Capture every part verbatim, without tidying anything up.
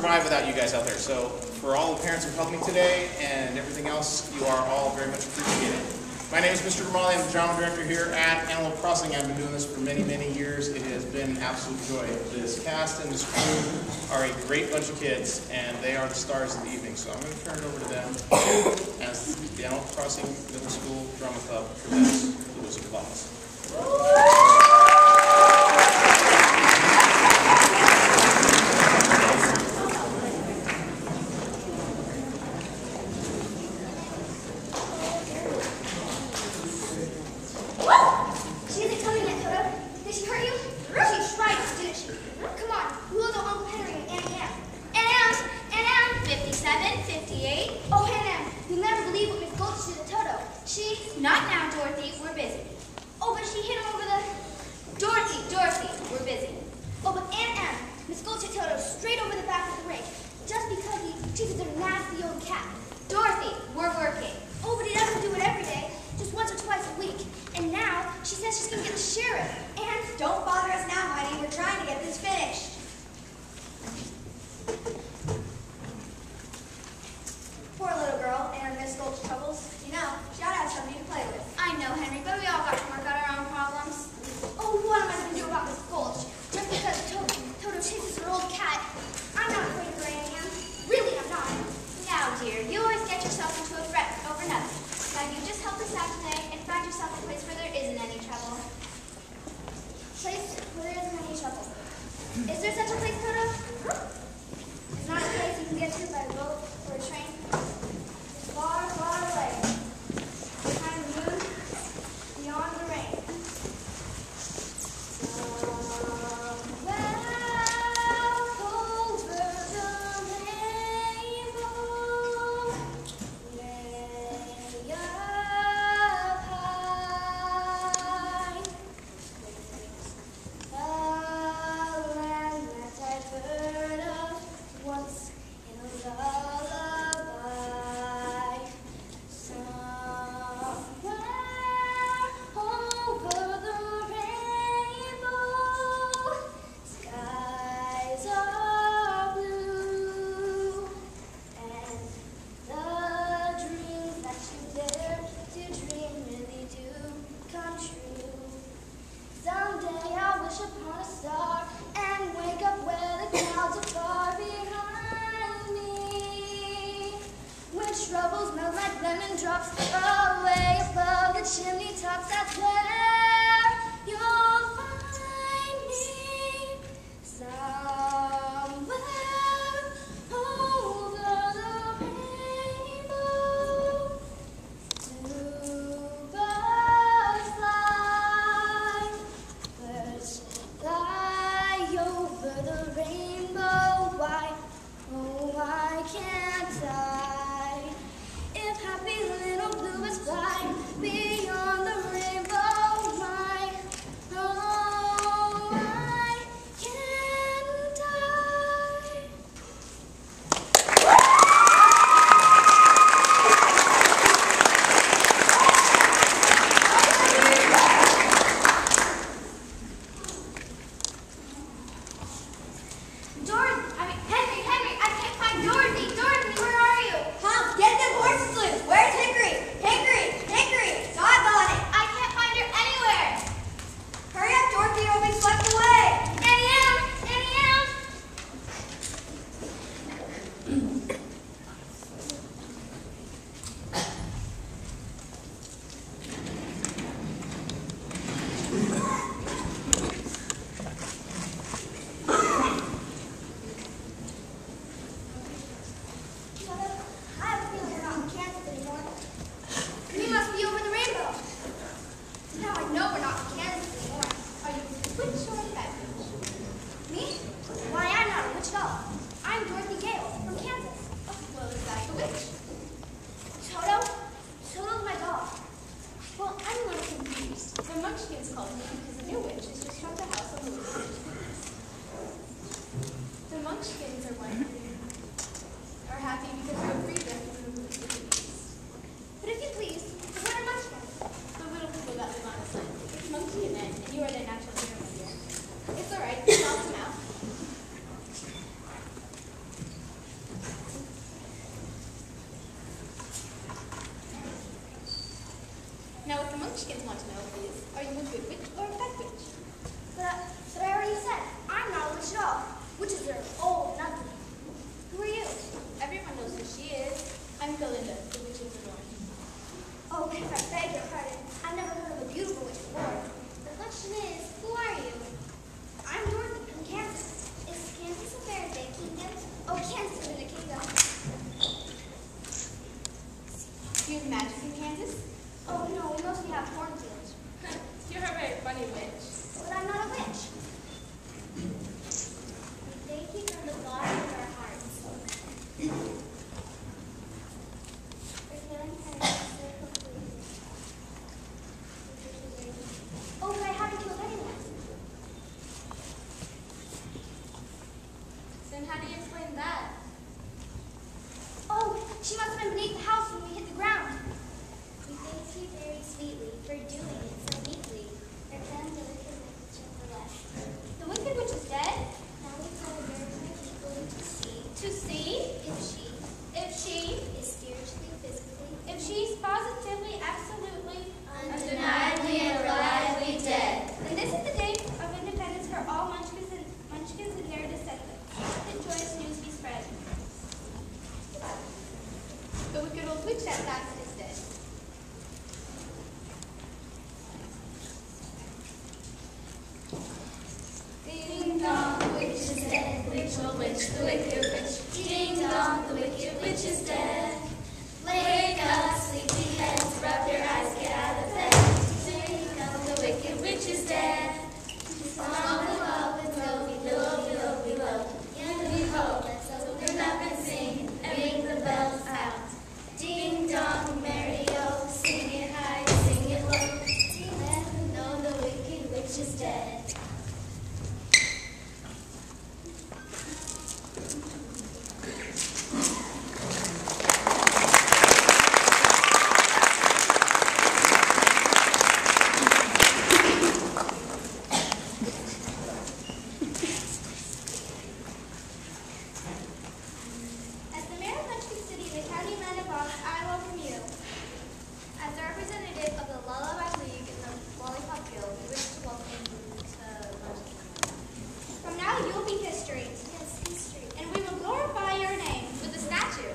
survive without you guys out there. So for all the parents who helped me today and everything else, you are all very much appreciated. My name is Mister Grimaldi. I'm the drama director here at Antelope Crossing. I've been doing this for many, many years. It has been an absolute joy. This cast and this crew are a great bunch of kids, and they are the stars of the evening. So I'm going to turn it over to them as the Antelope Crossing Middle School Drama Club presents The Wizard of Oz. Not now, Dorothy. We're busy. Oh, but she hit him over the... Dorothy, Dorothy, we're busy. Oh, but Aunt Em, Miss Goldshit Toto straight over the back of the ring, just because he teases her nasty old cat. Dorothy, we're working. Oh, but he doesn't do it every day, just once or twice a week. And now, she says she's going to get the sheriff. And... Don't bother us now, honey. We're trying to get this finished. Poor little girl and Miss Gold's troubles. You know, she ought to have somebody to play with. I know, Henry, but we all got to work out our own problems. Oh, what am I going to do about this Gulch? Just because Toto, Toto chases her old cat. I'm not afraid of her, Aunt Em. Really, I'm not. Now, dear, you always get yourself into a fret over nothing. Now, you just help us out today and find yourself a place where there isn't any trouble. Place where there isn't any trouble. Is there such a place, Toto? It's not a place you can get to by boat or a train. It's far, far away. Behind the moon, beyond the rain. Troubles melt like lemon drops away above the chimney tops. That's where you'll find me, somewhere over the rainbow. Two birds fly, birds fly over the rainbow. Why, oh, why can't I? Happy little bluebirds fly beyond the rainbow. Munchkins want to know is, are you a good witch or a bad witch? But, but I already said, I'm not a witch at all. Witches are old and ugly. Who are you? Everyone knows who she is. I'm Belinda, the Witch of the North. Oh, I beg your pardon. I've never heard of a beautiful witch before. The question is, who are you? I'm Dorothy from Kansas. Is Kansas a very big kingdom? Oh, Kansas is in a kingdom. Do you have magic in Kansas? Oh, no, we mostly have cornfields. You're a very funny witch. But I'm not a witch. Thank you from the bottom of our hearts. We're feeling kind of so complete. Oh, but I haven't killed anyone. Then how do you explain that? Oh, she must have been beneath the house when we hit the ground. We thank you very sweetly for doing it so neatly. Our friend the wicked witch of the west. The Wicked Witch is dead? Now we call a very people to see To see if she if she, is spiritually, physically, if she's positively, absolutely, undeniably, and reliably dead. then this is the day of independence for all Munchkins and, Munchkins and their descendants. Let joyous news be spread. The wicked old witch at last is dead. Ding dong, the witch is dead. Witch, oh witch, the wicked witch. Ding dong, the wicked witch is dead. Wake up, sleepy heads, rub your eyes, get out of bed. Ding dong, the wicked witch is dead. Song above and go below, below, below. And we hope, let's open up and sing and ring the bells out. Ding dong, merry-o, sing it high, sing it low. Let them know the wicked witch is dead. As the mayor of Munchkin City in the county of Manitowoc, I welcome you. As a representative of the Lullaby League and the Lollipop Guild, we wish to welcome you to Munchkin. From now, you will be history, Yes, history. and we will glorify your name with a statue.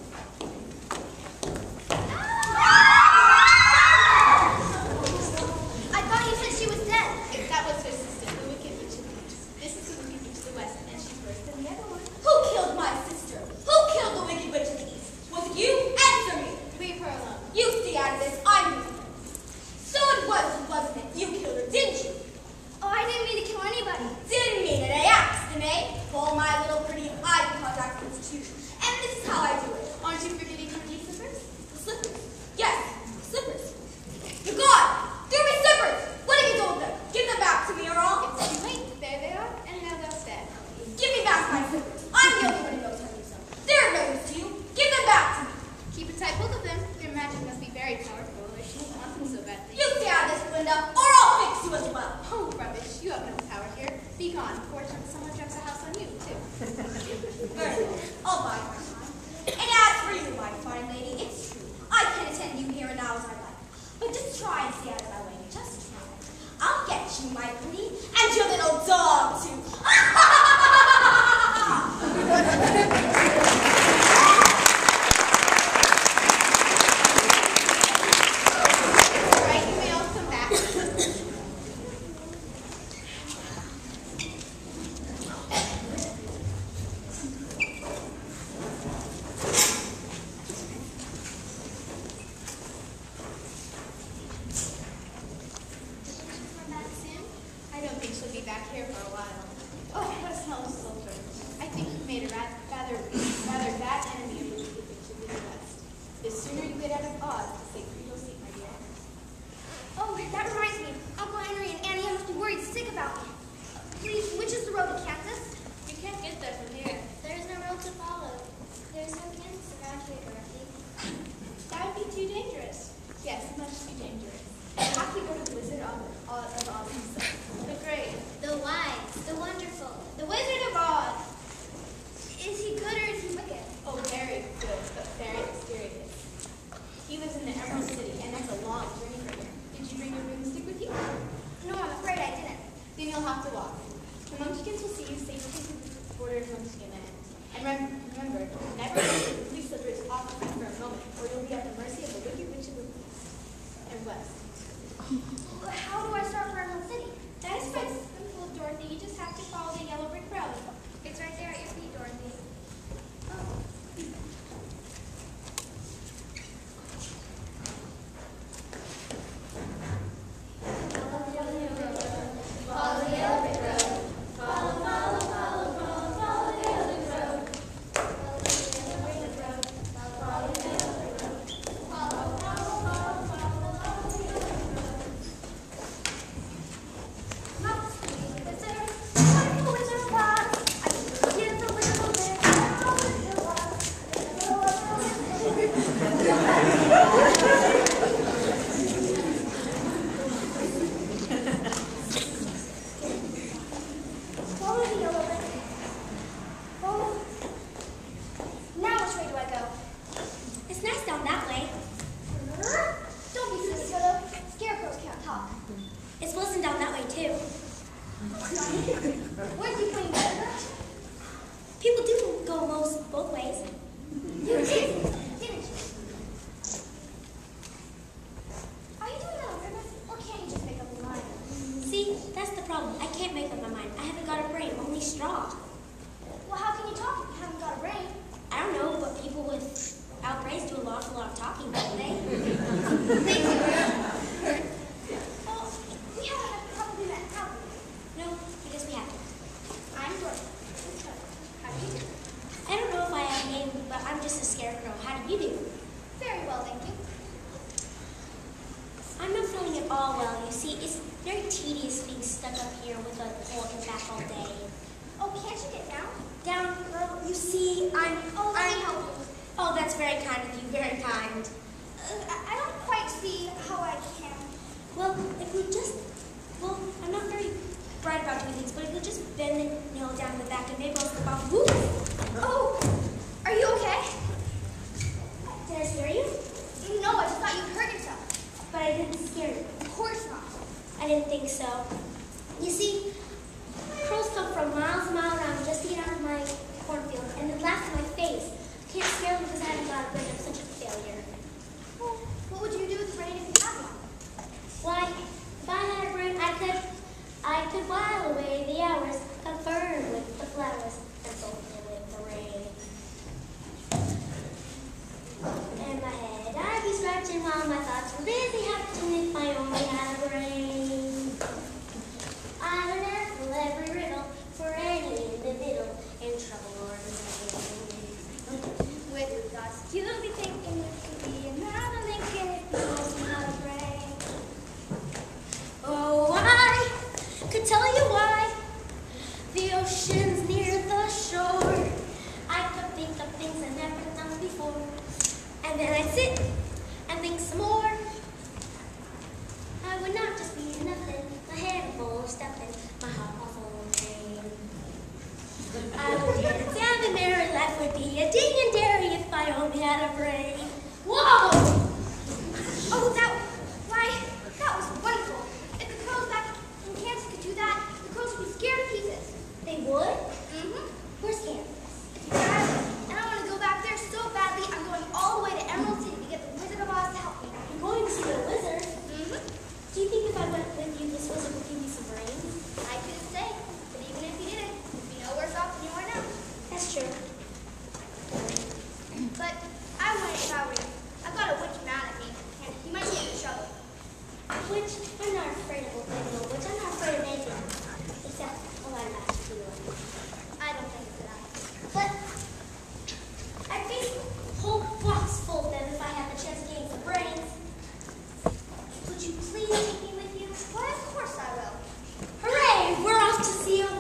I thought you said she was dead. That was her sister, the Wicked Witch of the East. This is the Wicked Witch of the West, and she's worse than the other one. Who killed my sister? Who killed the Wicked Witch of the East? Was it you? Answer me. Leave her alone. You stay out of this. I'm doing it. So it was, wasn't it? You killed her, didn't you? Oh, I didn't mean to kill anybody. Didn't mean it, eh? Accident, eh? Well, my little pretty, I can cause accidents too. And this is how I do it. Aren't you forgetting her new slippers? The slippers. Yes, slippers. You're gone. Give me slippers. What have you done with them? Give them back to me, or I'll... It's too late. There they are, and now they'll stay. Give me back my slippers. I'm the only one who knows how to use them. They're no use to you. Give them back to me. Keep a tight hold of them. Your magic must be very powerful, or she won't want them so badly. You stay out of this, Linda, or I'll fix you as well. Oh, rubbish. You have no power here. Be gone. Fortunately, someone drops a house on you, too. Very well. I'll bide my time. And as for you, my fine lady, it's true. I can attend you here and now as I like. But just try and stay out of my way. Just try. I'll get you, my pretty, and your little dog, too. Right, you may all come back. Come back soon. I don't think she'll be back here for a while. remember, remember, never leave the bridge off for a moment, or you'll be at the mercy of the wicked witch of the and west. How do I start for Emerald City? That is quite simple, Dorothy. You just have to follow the yellow brick road. It's right there at your feet, Dorothy.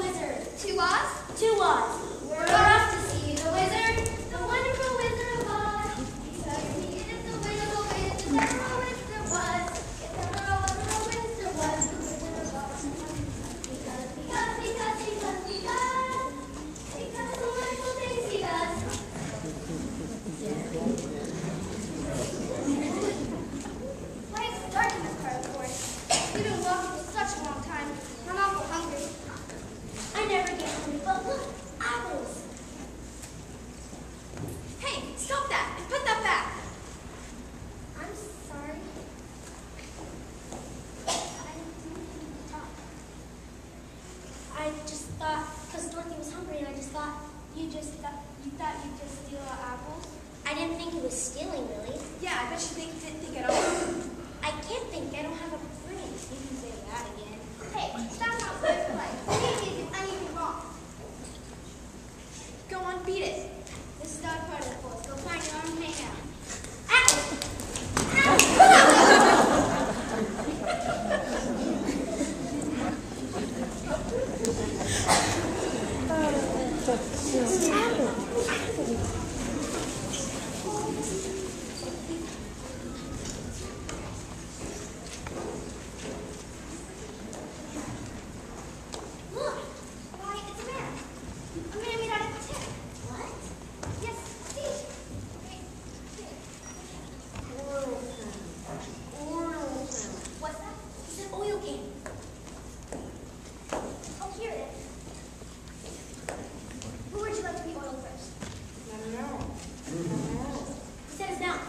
To us. We're off to see the wizard, the wonderful Wizard of Oz. stealing, Lily. Yeah, I bet you think, didn't think at all. I can't think. I don't have a brain. You can say that again. Hey, that's not fair play. You didn't do anything wrong. Go on, beat it. This is not part of the force. Go find your own hangout. Look! Why, it's a man. A man made out of tin. What? Yes, see? Wait, here. Oil can. Oil can. What's that? It's an oil can. Oh, here it is. Who would you like to be oiled first? I don't know. I don't know. Who said his mouth?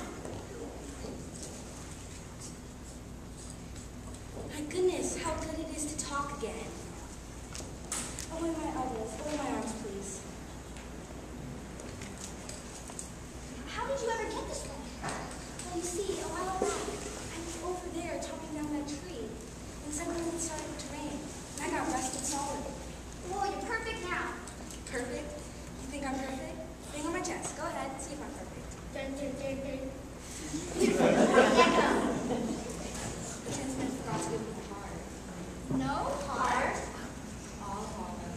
My goodness, how good it is to talk again. Open my elbows, open my arms, please. How did you ever get this way? Well, you see, a while back, I was over there chopping down that tree, and suddenly it started to rain, and I got rusted solid. Well, you're perfect now. Perfect? You think I'm perfect? Bang on my chest. Go ahead, see if I'm perfect. Dun, dun, dun, dun. Yeah, The tinsman forgot to give me a heart. go. No heart. All hollow.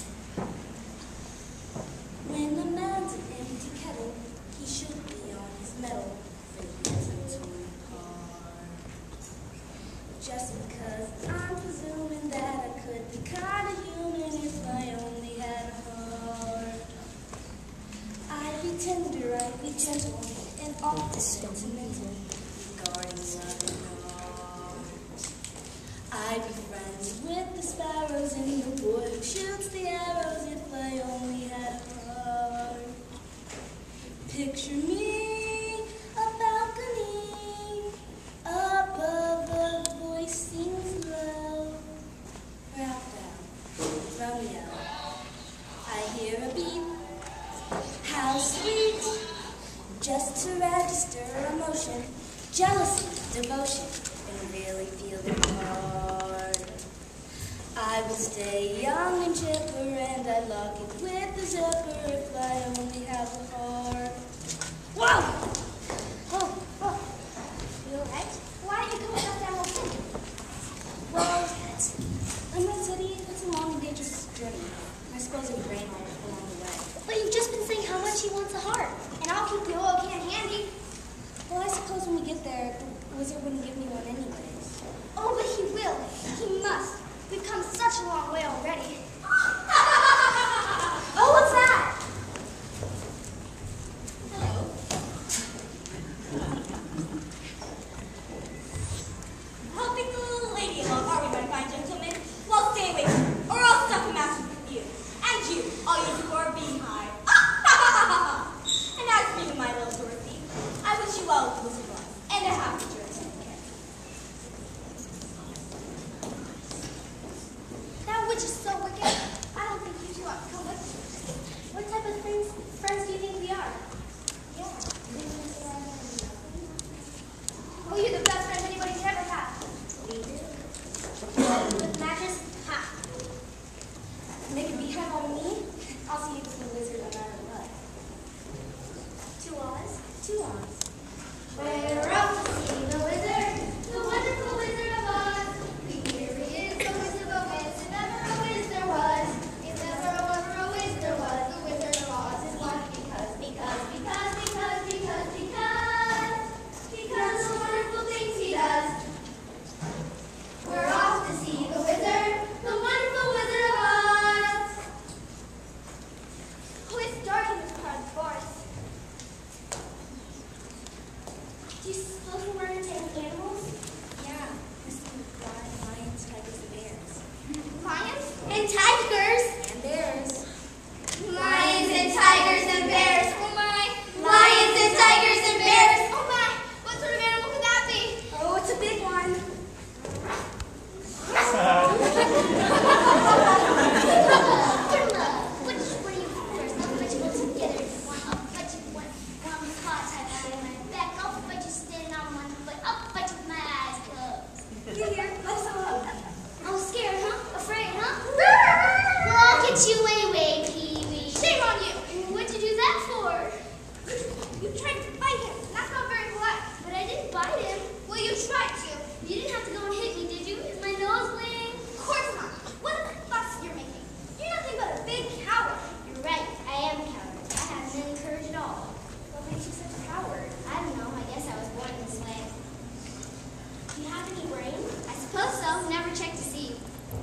When a man's an empty kettle, he should be on his mettle, for he isn't too hard. Just because I'm presuming that I could be kind of human if I only had a heart. I'd be tender, I'd be gentle, and often sentimental regarding love and art. I'd be friends with the sparrows and the boy who shoots the arrows if I only had a heart. Picture me, a balcony, above a voice sings low. Rap down, Romeo. I hear a beat, how sweet, just to register emotion, jealousy, devotion, and really feel the heart. I would stay young and chipper, and I'd lock it with a zipper if I only have a heart. Whoa! Oh, oh. You alright? Why don't you come with us down the hill? Well, Lemon City, it's a long and dangerous journey. I suppose it would rain all along the way. But you've just been saying how much he wants a heart. And I'll keep the oil can handy. Well, I suppose when we get there, the wizard wouldn't give me one anyways. Oh, but he will. He must. We've come such a long way already. Oh, what's that? Hello. Helping the little lady along, are we, my fine gentlemen? Well, stay away, or I'll stuff a master with you. And you, I'll use you for a beehive. And as for you, my little Dorothy, I wish you well with the wizard life, and a happy journey. That witch is so wicked. I don't think you two ought to come with me. What type of things, friends do you think we are? Yeah. Oh, you're the best friends anybody could ever have. We do. With matches? Ha. Make a beehive out of me? I'll see you to the wizard no matter what. Two Oz. Two arms. We're off to see the wizard, the wonderful Wizard of Oz. Here he is, the Wizard of Oz. If ever a wiz there was, if ever, ever a wiz there was, the Wizard of Oz is one because, because, because, because, because, because, because of the wonderful things he does. We're off to see the wizard, the wonderful Wizard of Oz. Oh, it's dark in this part of the forest. Do you suppose we're going to take animals? Yeah, this is lions, tigers, and bears. Lions and tigers. And bears. Lions and tigers and bears. Oh my. Lions and tigers and bears. Oh my. What sort of animal could that be? Oh, it's a big one. Which one do you first? I'll put you both together. One, I'll put you one, one hot type animal. What makes you such a coward? I don't know. I guess I was born this way. Do you have any brain? I suppose so. Never checked to see.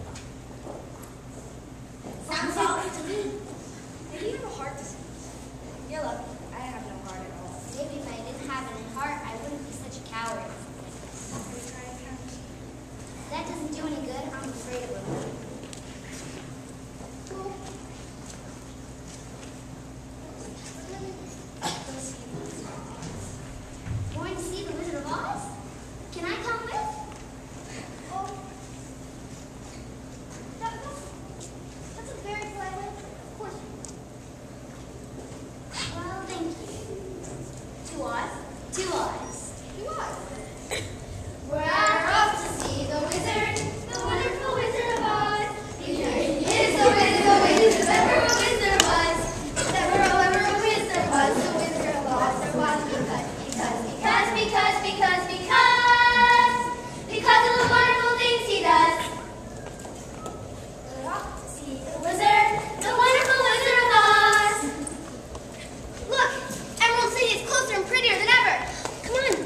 Sounds all to me. Maybe you have a heart disease. You're lucky. I have no heart at all. Maybe if I didn't have any heart, I wouldn't be such a coward. Can we try and count? That doesn't do any good. I'm afraid it will. Going to see the Wizard of Oz? Can I come with? Oh. That, that's, that's a very polite way. Of course. Well, thank you. To Oz? To Oz. To Oz. We're off to see the wizard, the wonderful Wizard of Oz. Here he is, the wizard, the wizard, the ever a wizard was. Never, oh, ever a wizard was, the Wizard of Oz. There was because, because, because, because, because, because, because of the wonderful things he does. We're off to see the wizard, the wonderful Wizard of Oz. Look, Emerald City is closer and prettier than ever. Come on.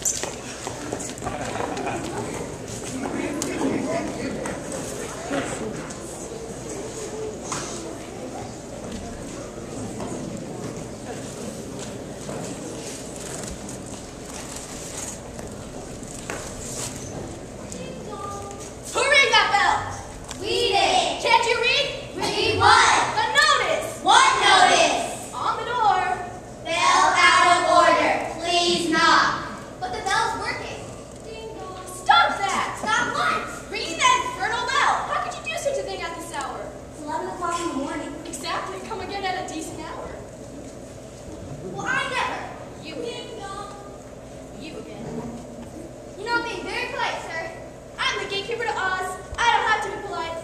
Who rang that bell? We did. Can't you read? Read what? The notice. What notice? On the door. Bell out of order. Please knock. But the bell's working. Ding dong. Stop that. Stop what? Ringing that infernal bell. How could you do such a thing at this hour? It's eleven o'clock in the morning. Exactly. Come again at a decent hour. Well, I never. You again. Ding dong. You again. You know, I'm being very polite, sir. I'm the gatekeeper to Oz. I don't have to be polite.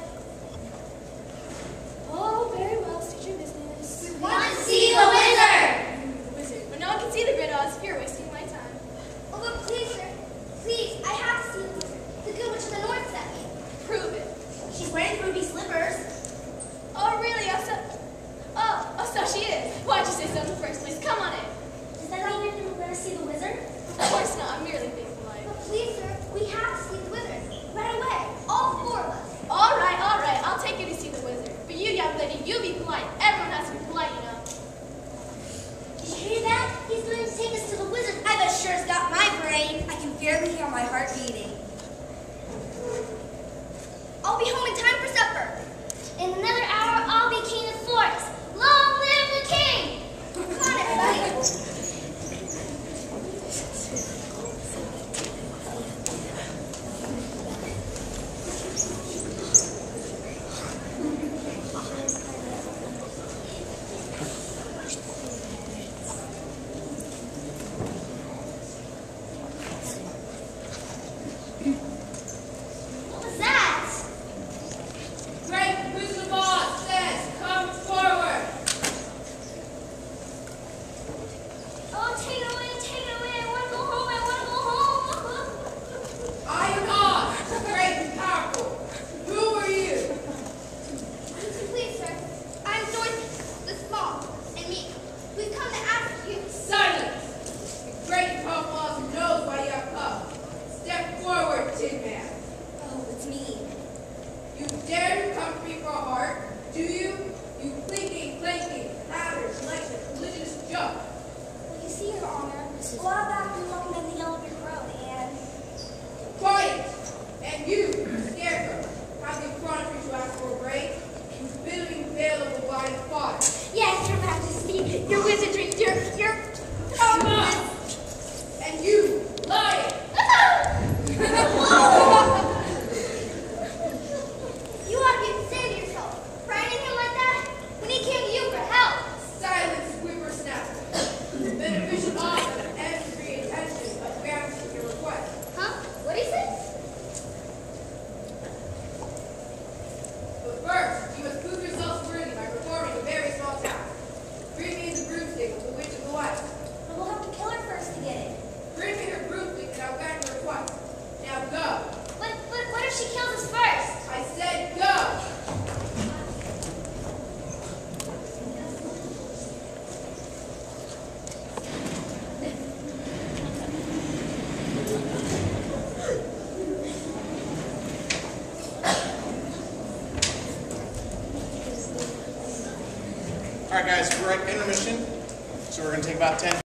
Oh, very well. State your business. We want to see the wizard. The wizard. When no one can see the grid, Oz, you're wasting my time. Oh, but please, sir. Please, I have to see the wizard. The good witch of the north sent me. Prove it. She's wearing ruby slippers. Oh, really? Oh, so, oh, oh, so she is. Why'd you say so in the first place? Come on in. Does that mean you're going to let us see the wizard? Of course not. I'm merely being polite. But please, sir, we have to see the wizard. Right away. All four of us. All right, all right. I'll take you to see the wizard. But you, young lady, you be polite. Everyone has to be polite, you know. Did you hear that? He's going to take us to the wizard. I bet sure it's got my brain. I can barely hear my heart beating. I'll be home in time for supper. In another hour, I'll be king of the forest. Long live the king! Come on, everybody. What was that? Great Wizard of Oz says, come forward. Oh, take it away, take it away. I want to go home. I want to go home. I am Oz, great and powerful. Who are you? Please, sir. I'm Dorothy, the small, and me. We've come to ask you. Silence! The great and powerful Oz knows why you have come. Step forward, Tin Man. Oh, it's me. You dare to come to me for a heart, do you? You clinking, clanking, clatters like a religious joke. Well, you see, Your Honor, a while back we were walking down the Yellow Brick Road, and Quiet! And you, Scarecrow, have the effrontery to ask for a break? You billowing veil of the wine fodder. yes, Your Majesty, your wizardry, your, your, Come on! And you, lion! You ought to be ashamed of yourself. Frightening him like that when he came to you for help. Silence, whippersnapper. The beneficial Oz has every intention of granting your request. Huh? What is it? But first, you must prove yourselves worthy by performing a very small task. Bring me the broomstick right, guys, we're at intermission, so we're going to take about ten